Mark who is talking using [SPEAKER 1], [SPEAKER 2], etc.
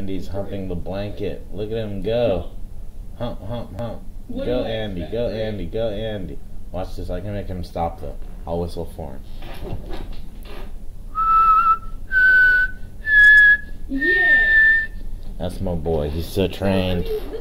[SPEAKER 1] Andy's humping the blanket. Look at him go. Hump, hump, hump. Go, Andy. Go, Andy. Go, Andy. Watch this. I can make him stop, though. I'll whistle for him.
[SPEAKER 2] Yeah!
[SPEAKER 1] That's my boy. He's so trained.